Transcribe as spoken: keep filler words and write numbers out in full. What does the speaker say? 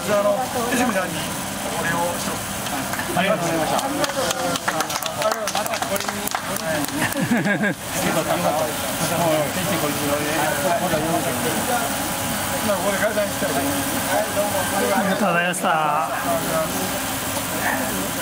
ずあの泉さんにこれをありがとうございました。またこれに。これ解散したい。 ありがとうございました。